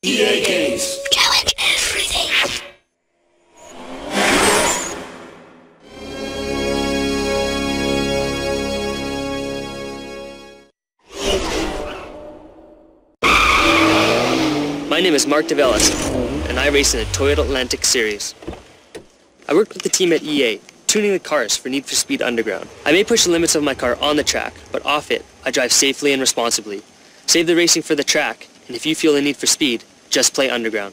EA Games. Challenge everything. My name is Mark DeVellis, and I race in the Toyota Atlantic Series. I worked with the team at EA, tuning the cars for Need for Speed Underground. I may push the limits of my car on the track, but off it, I drive safely and responsibly. Save the racing for the track, and if you feel the need for speed, just play Underground.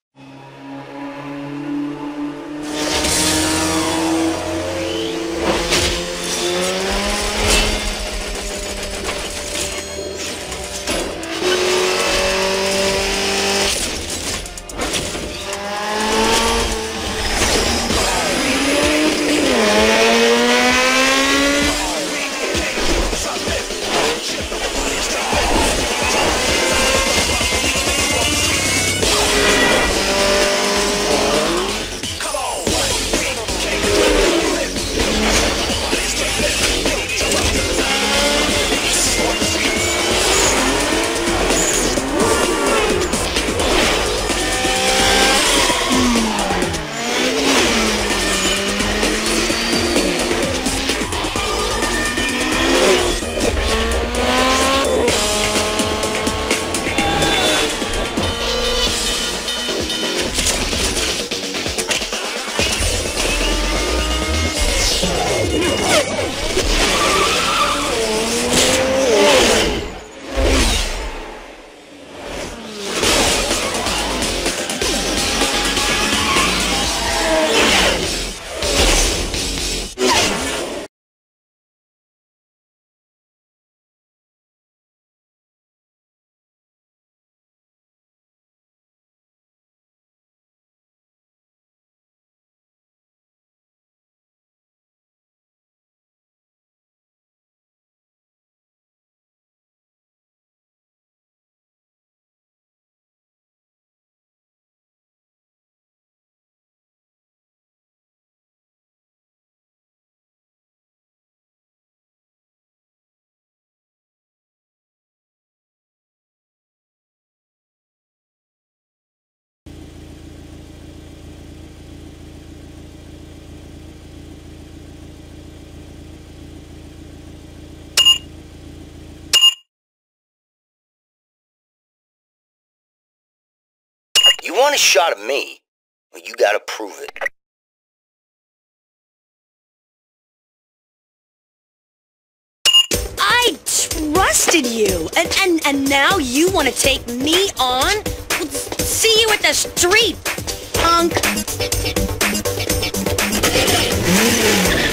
You want a shot at me? Well, you gotta prove it. I trusted you, and now you want to take me on? Well, see you at the street, punk.